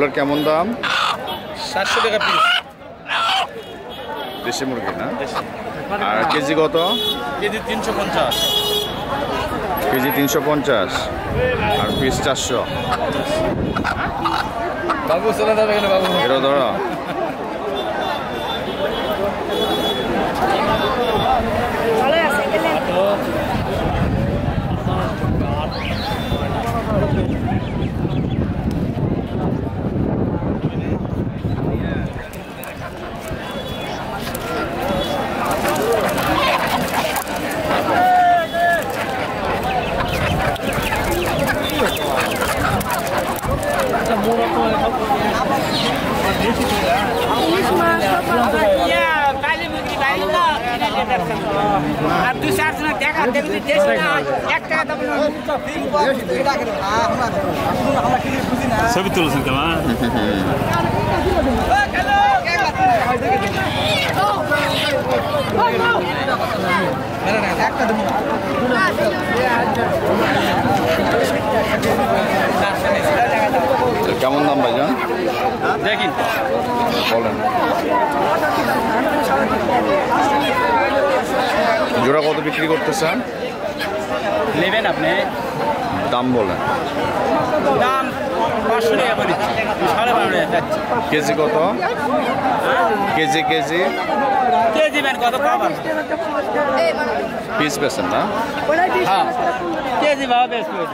এগুলোর কেমন দাম? 700 টাকা পিস। দেশি মুরগি না? আর কেজি কত? কেজি 350। কেজি 350 আর পিস 400। বাবু চলে যাবে কেন বাবু? এরও ধরো। ছবি তুলছেন কেমন? কেমন দাম ভাইজান? দেখেন বলেন। জোড়া কত বিক্রি করতেছেন? নেবেন আপনি? দাম বলেন। দাম 500 টাকা করে, 12.5 টাকা। কেজি কত? কেজি কেজি কেজি বেন কত পাবেন? পিস বেছেন না? হ্যাঁ কেজি ভাবে বেশ করে।